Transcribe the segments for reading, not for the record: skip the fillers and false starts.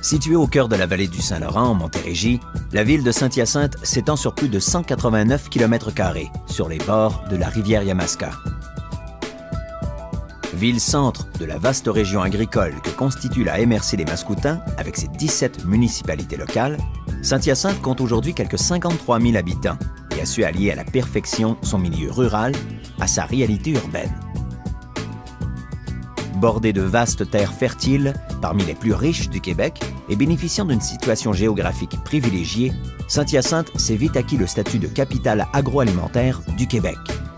Située au cœur de la vallée du Saint-Laurent, en Montérégie, la ville de Saint-Hyacinthe s'étend sur plus de 189 km² sur les bords de la rivière Yamaska. Ville-centre de la vaste région agricole que constitue la MRC des Mascoutins, avec ses 17 municipalités locales, Saint-Hyacinthe compte aujourd'hui quelques 53 000 habitants et a su allier à la perfection son milieu rural à sa réalité urbaine. Bordée de vastes terres fertiles, parmi les plus riches du Québec, et bénéficiant d'une situation géographique privilégiée, Saint-Hyacinthe s'est vite acquis le statut de capitale agroalimentaire du Québec.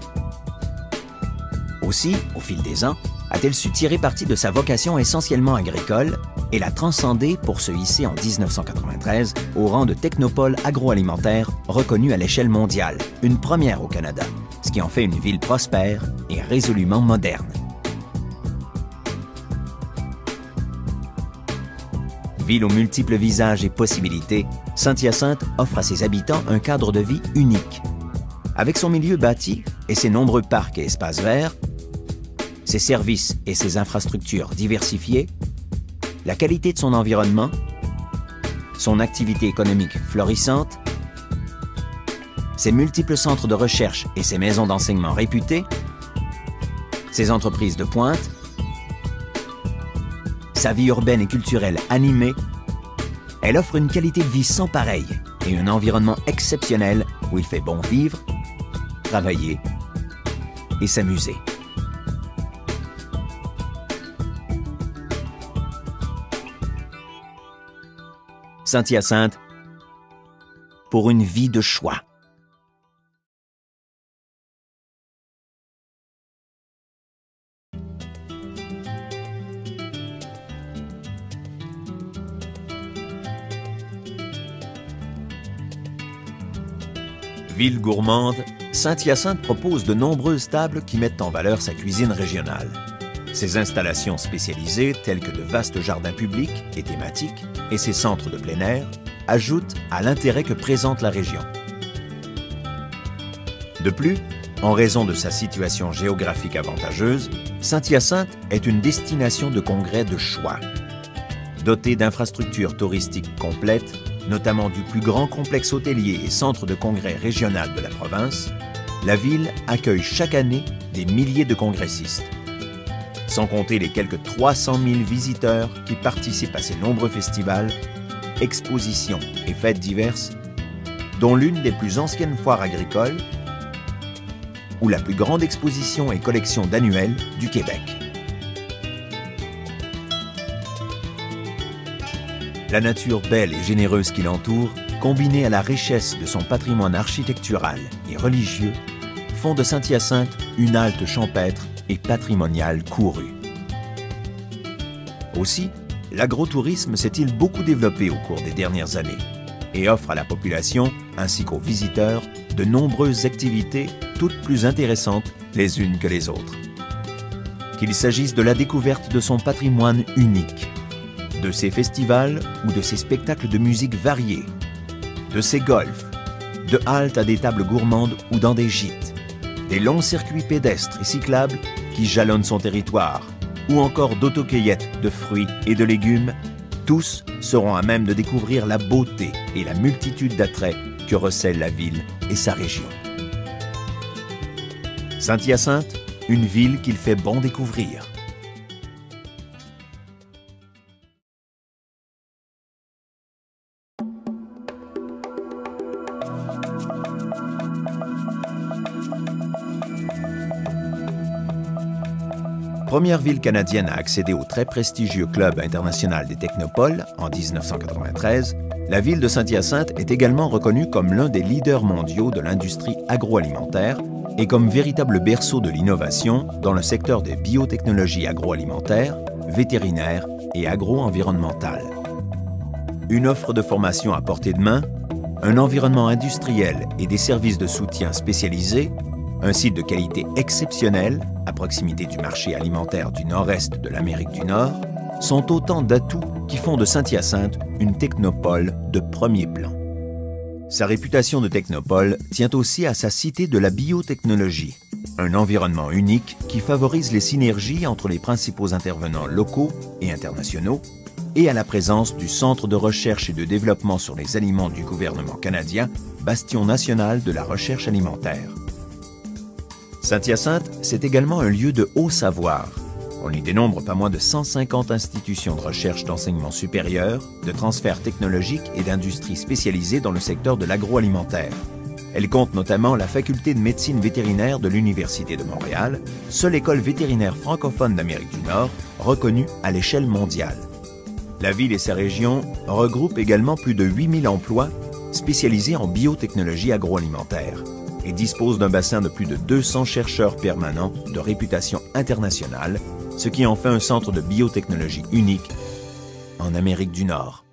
Aussi, au fil des ans, a-t-elle su tirer parti de sa vocation essentiellement agricole et la transcender pour se hisser en 1993 au rang de technopole agroalimentaire reconnu à l'échelle mondiale, une première au Canada, ce qui en fait une ville prospère et résolument moderne. Ville aux multiples visages et possibilités, Saint-Hyacinthe offre à ses habitants un cadre de vie unique. Avec son milieu bâti et ses nombreux parcs et espaces verts, ses services et ses infrastructures diversifiées, la qualité de son environnement, son activité économique florissante, ses multiples centres de recherche et ses maisons d'enseignement réputées, ses entreprises de pointe, sa vie urbaine et culturelle animée, elle offre une qualité de vie sans pareille et un environnement exceptionnel où il fait bon vivre, travailler et s'amuser. Saint-Hyacinthe, pour une vie de choix. Ville gourmande, Saint-Hyacinthe propose de nombreuses tables qui mettent en valeur sa cuisine régionale. Ses installations spécialisées, telles que de vastes jardins publics et thématiques, et ses centres de plein air, ajoutent à l'intérêt que présente la région. De plus, en raison de sa situation géographique avantageuse, Saint-Hyacinthe est une destination de congrès de choix. Dotée d'infrastructures touristiques complètes, notamment du plus grand complexe hôtelier et centre de congrès régional de la province, la ville accueille chaque année des milliers de congressistes. Sans compter les quelques 300 000 visiteurs qui participent à ces nombreux festivals, expositions et fêtes diverses, dont l'une des plus anciennes foires agricoles ou la plus grande exposition et collection d'annuels du Québec. La nature belle et généreuse qui l'entoure, combinée à la richesse de son patrimoine architectural et religieux, font de Saint-Hyacinthe une halte champêtre et patrimoniale courue. Aussi, l'agrotourisme s'est-il beaucoup développé au cours des dernières années et offre à la population, ainsi qu'aux visiteurs, de nombreuses activités toutes plus intéressantes les unes que les autres. Qu'il s'agisse de la découverte de son patrimoine unique, de ses festivals ou de ses spectacles de musique variés, de ses golfs, de haltes à des tables gourmandes ou dans des gîtes, des longs circuits pédestres et cyclables qui jalonnent son territoire, ou encore d'autocueillettes de fruits et de légumes, tous seront à même de découvrir la beauté et la multitude d'attraits que recèle la ville et sa région. Saint-Hyacinthe, une ville qu'il fait bon découvrir. Première ville canadienne à accéder au très prestigieux Club international des technopoles en 1993, la ville de Saint-Hyacinthe est également reconnue comme l'un des leaders mondiaux de l'industrie agroalimentaire et comme véritable berceau de l'innovation dans le secteur des biotechnologies agroalimentaires, vétérinaires et agro-environnementales. Une offre de formation à portée de main, un environnement industriel et des services de soutien spécialisés, un site de qualité exceptionnelle, à proximité du marché alimentaire du nord-est de l'Amérique du Nord, sont autant d'atouts qui font de Saint-Hyacinthe une technopole de premier plan. Sa réputation de technopole tient aussi à sa cité de la biotechnologie, un environnement unique qui favorise les synergies entre les principaux intervenants locaux et internationaux, et à la présence du Centre de recherche et de développement sur les aliments du gouvernement canadien, bastion national de la recherche alimentaire. Saint-Hyacinthe, c'est également un lieu de haut savoir. On y dénombre pas moins de 150 institutions de recherche d'enseignement supérieur, de transfert technologique et d'industries spécialisées dans le secteur de l'agroalimentaire. Elle compte notamment la faculté de médecine vétérinaire de l'Université de Montréal, seule école vétérinaire francophone d'Amérique du Nord, reconnue à l'échelle mondiale. La ville et sa région regroupent également plus de 8000 emplois spécialisés en biotechnologie agroalimentaire et dispose d'un bassin de plus de 200 chercheurs permanents de réputation internationale, ce qui en fait un centre de biotechnologie unique en Amérique du Nord.